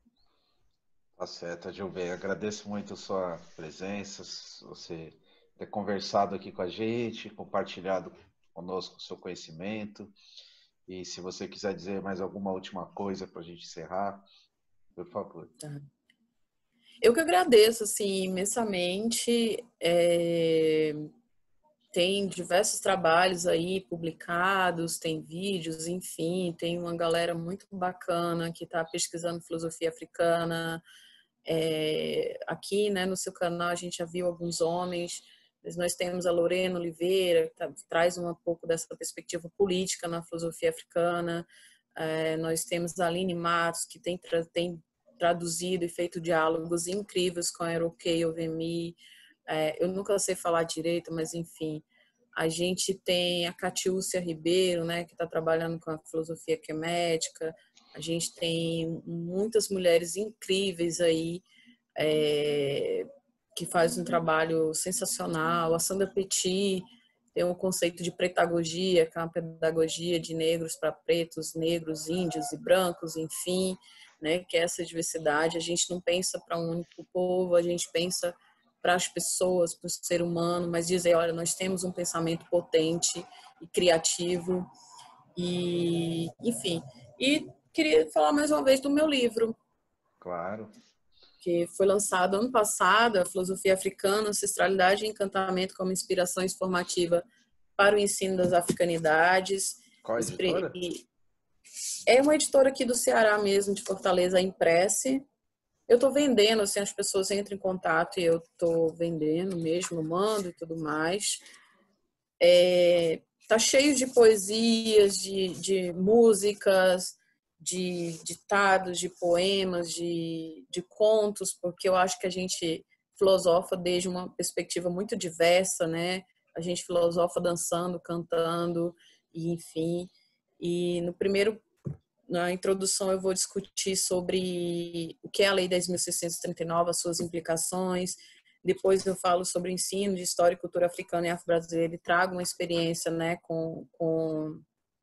Tá certo, Gilbert. Agradeço muito a sua presença, você ter conversado aqui com a gente, compartilhado conosco o seu conhecimento. E se você quiser dizer mais alguma última coisa para a gente encerrar, por favor. Tá. Eu que agradeço, assim, imensamente. É... Tem diversos trabalhos aí publicados, tem vídeos, enfim, tem uma galera muito bacana que está pesquisando filosofia africana. É, aqui, né, no seu canal a gente já viu alguns homens, mas nós temos a Lorena Oliveira, que tá, traz um pouco dessa perspectiva política na filosofia africana. É, nós temos a Aline Matos, que tem, tem traduzido e feito diálogos incríveis com a Erokei Ovemi. É, eu nunca sei falar direito, mas enfim. A gente tem a Catiúcia Ribeiro, né, que está trabalhando com a filosofia quemética. A gente tem muitas mulheres incríveis aí, é, que fazem um trabalho sensacional. A Sandra Petit tem um conceito de pretagogia, que é uma pedagogia de negros para pretos, negros, índios e brancos, enfim, né, que é essa diversidade. A gente não pensa para um único povo, a gente pensa para as pessoas, para o ser humano, mas dizer, olha, nós temos um pensamento potente e criativo, e enfim. E queria falar mais uma vez do meu livro. Claro. Que foi lançado ano passado, a Filosofia Africana, Ancestralidade e Encantamento como Inspiração Informativa para o Ensino das Africanidades. Qual a editora? É uma editora aqui do Ceará mesmo, de Fortaleza, a Impresse. Eu estou vendendo, assim, as pessoas entram em contato e eu estou vendendo mesmo, mando e tudo mais. É, tá cheio de poesias, de, de músicas, de ditados, de poemas, de, de contos, porque eu acho que a gente filosofa desde uma perspectiva muito diversa, né? A gente filosofa dançando, cantando, e enfim. E no primeiro, na introdução, eu vou discutir sobre o que é a Lei dez mil seiscentos e trinta e nove, as suas implicações. Depois eu falo sobre o ensino de história e cultura africana e afro-brasileira e trago uma experiência, né, com, com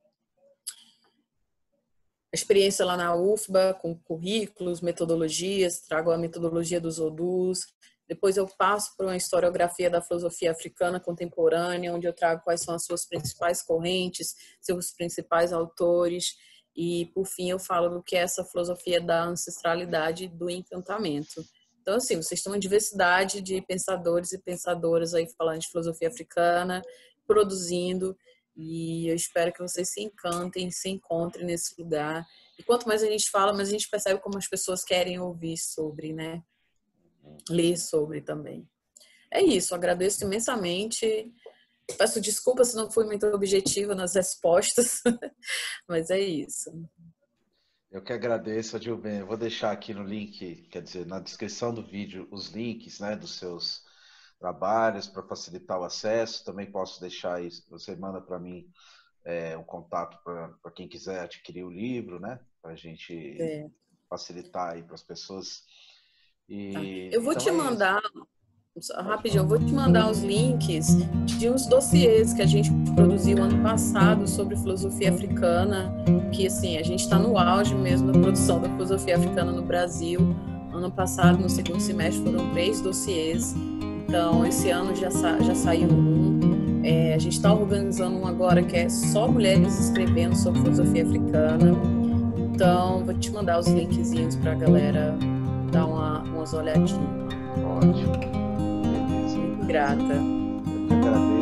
a experiência lá na U F B A, com currículos, metodologias, trago a metodologia dos Odus. Depois eu passo por uma historiografia da filosofia africana contemporânea, onde eu trago quais são as suas principais correntes, seus principais autores. E, por fim, eu falo do que é essa filosofia da ancestralidade e do encantamento. Então, assim, vocês têm uma diversidade de pensadores e pensadoras aí falando de filosofia africana, produzindo, e eu espero que vocês se encantem, se encontrem nesse lugar. E quanto mais a gente fala, mais a gente percebe como as pessoas querem ouvir sobre, né? Ler sobre também. É isso, agradeço imensamente. Peço desculpas se não fui muito objetiva nas respostas, mas é isso. Eu que agradeço, Adilben. Eu vou deixar aqui no link, quer dizer, na descrição do vídeo, os links, né, dos seus trabalhos para facilitar o acesso. Também posso deixar isso, você manda para mim é, um contato para quem quiser adquirir o livro, né, para a gente é. facilitar aí para as pessoas. E, tá. Eu vou então te é mandar, isso. rapidinho, eu vou te mandar os links de uns dossiês que a gente produziu ano passado sobre filosofia africana, que assim, a gente está no auge mesmo da produção da filosofia africana no Brasil. Ano passado, no segundo semestre, foram três dossiês, então esse ano já, sa já saiu um. É, a gente está organizando um agora que é só mulheres escrevendo sobre filosofia africana, então vou te mandar os linkzinhos para a galera dar uma, umas olhadinhas. Ótimo. Beleza. Muito grata. Eu que agradeço.